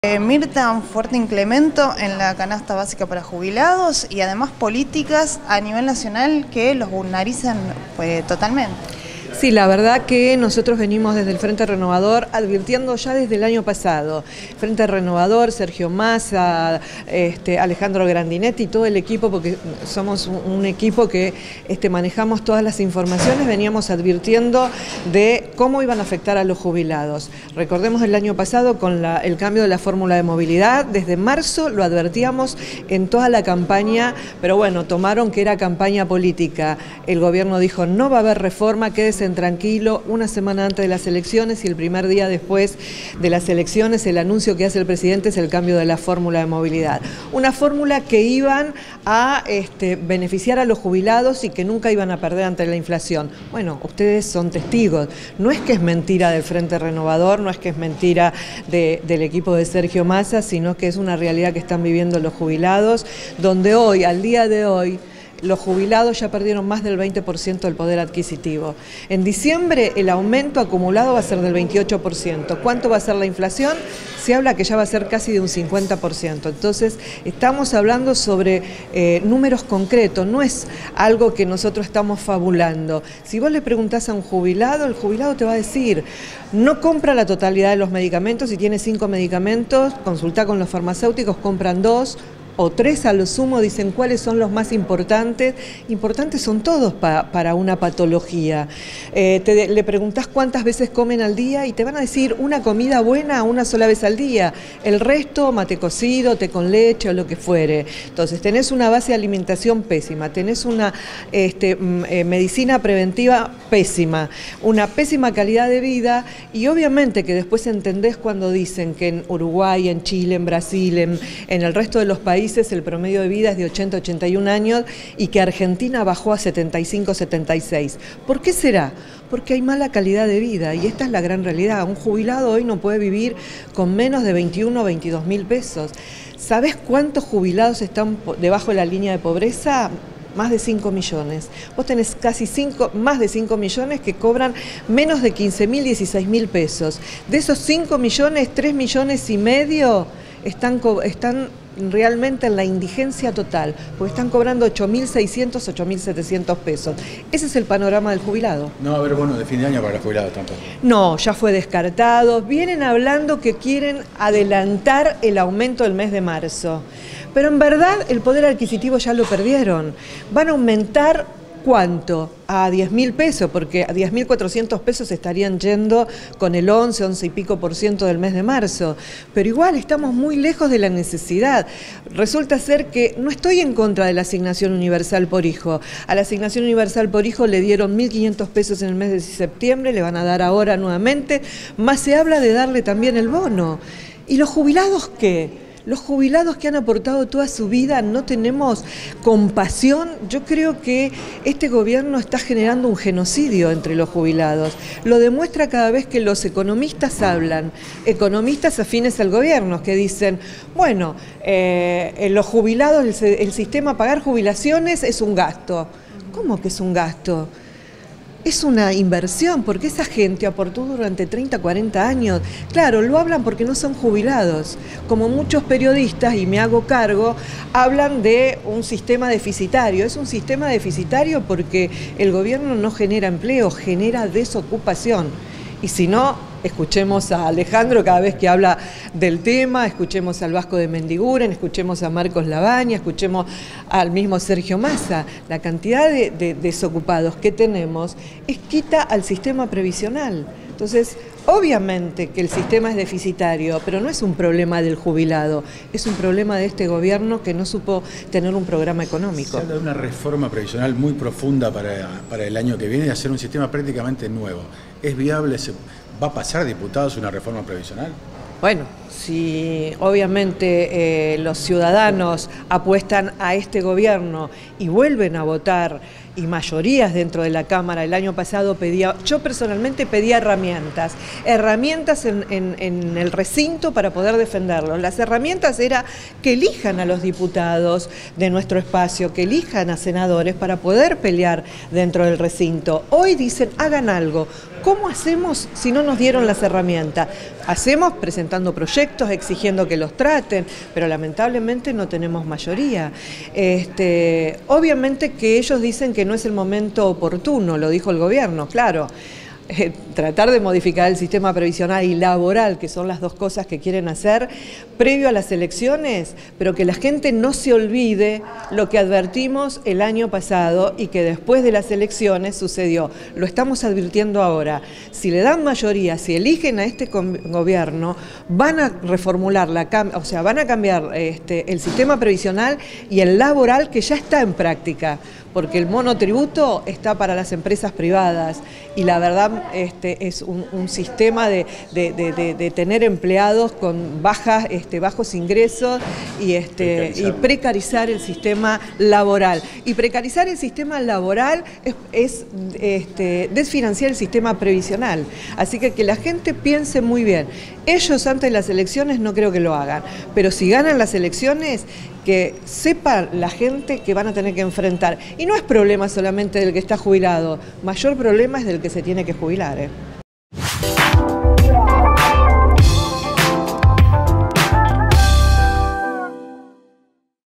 Mirta, un fuerte incremento en la canasta básica para jubilados y además políticas a nivel nacional que los vulgarizan totalmente. Sí, la verdad que nosotros venimos desde el Frente Renovador advirtiendo ya desde el año pasado. Frente Renovador, Sergio Massa, Alejandro Grandinetti y todo el equipo, porque somos un equipo que manejamos todas las informaciones, veníamos advirtiendo de cómo iban a afectar a los jubilados. Recordemos el año pasado con el cambio de la fórmula de movilidad, desde marzo lo advertíamos en toda la campaña, pero bueno, tomaron que era campaña política. El gobierno dijo no va a haber reforma, quédese tranquilo, una semana antes de las elecciones y el primer día después de las elecciones el anuncio que hace el presidente es el cambio de la fórmula de movilidad. Una fórmula que iban a beneficiar a los jubilados y que nunca iban a perder ante la inflación. Bueno, ustedes son testigos, no es que es mentira del Frente Renovador, no es que es mentira del equipo de Sergio Massa, sino que es una realidad que están viviendo los jubilados, donde hoy, al día de hoy, los jubilados ya perdieron más del 20% del poder adquisitivo. En diciembre el aumento acumulado va a ser del 28%. ¿Cuánto va a ser la inflación? Se habla que ya va a ser casi de un 50%. Entonces estamos hablando sobre números concretos, no es algo que nosotros estamos fabulando. Si vos le preguntás a un jubilado, el jubilado te va a decir, no compra la totalidad de los medicamentos, si tiene 5 medicamentos, consultá con los farmacéuticos, compran 2, o 3 a lo sumo, dicen cuáles son los más importantes. Importantes son todos para una patología. Le preguntás cuántas veces comen al día y te van a decir una comida buena una sola vez al día. El resto, mate cocido, té con leche o lo que fuere. Entonces tenés una base de alimentación pésima, tenés una medicina preventiva pésima, una pésima calidad de vida y obviamente que después entendés cuando dicen que en Uruguay, en Chile, en Brasil, en el resto de los países el promedio de vida es de 80 a 81 años y que Argentina bajó a 75, 76. ¿Por qué será? Porque hay mala calidad de vida y esta es la gran realidad. Un jubilado hoy no puede vivir con menos de 21 o 22 mil pesos. ¿Sabés cuántos jubilados están debajo de la línea de pobreza? Más de 5 millones. Vos tenés más de 5 millones que cobran menos de 15 mil, 16 mil pesos. De esos 5 millones, 3 millones y medio están realmente en la indigencia total, porque están cobrando 8.600, 8.700 pesos. Ese es el panorama del jubilado. No va a haber bono de fin de año para los jubilados tampoco. No, ya fue descartado. Vienen hablando que quieren adelantar el aumento del mes de marzo. Pero en verdad el poder adquisitivo ya lo perdieron. Van a aumentar ¿cuánto? A 10.000 pesos, porque a 10.400 pesos estarían yendo con el 11 y pico % del mes de marzo. Pero igual estamos muy lejos de la necesidad. Resulta ser que no estoy en contra de la asignación universal por hijo. A la asignación universal por hijo le dieron 1.500 pesos en el mes de septiembre, le van a dar ahora nuevamente, más se habla de darle también el bono. ¿Y los jubilados qué? Los jubilados que han aportado toda su vida, no tenemos compasión. Yo creo que este gobierno está generando un genocidio entre los jubilados. Lo demuestra cada vez que los economistas hablan, economistas afines al gobierno, que dicen, bueno, los jubilados, el sistema pagar jubilaciones es un gasto. ¿Cómo que es un gasto? Es una inversión, porque esa gente aportó durante 30, 40 años. Claro, lo hablan porque no son jubilados. Como muchos periodistas, y me hago cargo, hablan de un sistema deficitario. Es un sistema deficitario porque el gobierno no genera empleo, genera desocupación. Y si no, escuchemos a Alejandro cada vez que habla del tema, escuchemos al Vasco de Mendiguren, escuchemos a Marcos Labaña, escuchemos al mismo Sergio Massa. La cantidad de desocupados que tenemos quita al sistema previsional. Entonces, obviamente que el sistema es deficitario, pero no es un problema del jubilado, es un problema de este gobierno que no supo tener un programa económico. Se habla de una reforma previsional muy profunda para el año que viene y hacer un sistema prácticamente nuevo. ¿Es viable? ¿Va a pasar, diputados, una reforma previsional? Bueno, si obviamente los ciudadanos apuestan a este gobierno y vuelven a votar y mayorías dentro de la Cámara. El año pasado yo personalmente pedía herramientas en el recinto para poder defenderlo. Las herramientas era que elijan a los diputados de nuestro espacio, que elijan a senadores para poder pelear dentro del recinto. Hoy dicen, hagan algo. ¿Cómo hacemos si no nos dieron las herramientas? Hacemos presentando proyectos, exigiendo que los traten, pero lamentablemente no tenemos mayoría. Obviamente que ellos dicen que no es el momento oportuno, lo dijo el gobierno, claro. Tratar de modificar el sistema previsional y laboral, que son las dos cosas que quieren hacer, previo a las elecciones, pero que la gente no se olvide lo que advertimos el año pasado y que después de las elecciones sucedió. Lo estamos advirtiendo ahora. Si le dan mayoría, si eligen a este gobierno, van a reformular, van a cambiar el sistema previsional y el laboral que ya está en práctica, porque el monotributo está para las empresas privadas y la verdad es un sistema de tener empleados con bajos ingresos y precarizar el sistema laboral. Y precarizar el sistema laboral es desfinanciar el sistema previsional. Así que la gente piense muy bien. Ellos antes de las elecciones no creo que lo hagan, pero si ganan las elecciones, que sepa la gente que van a tener que enfrentar. Y no es problema solamente del que está jubilado, mayor problema es del que se tiene que jubilar.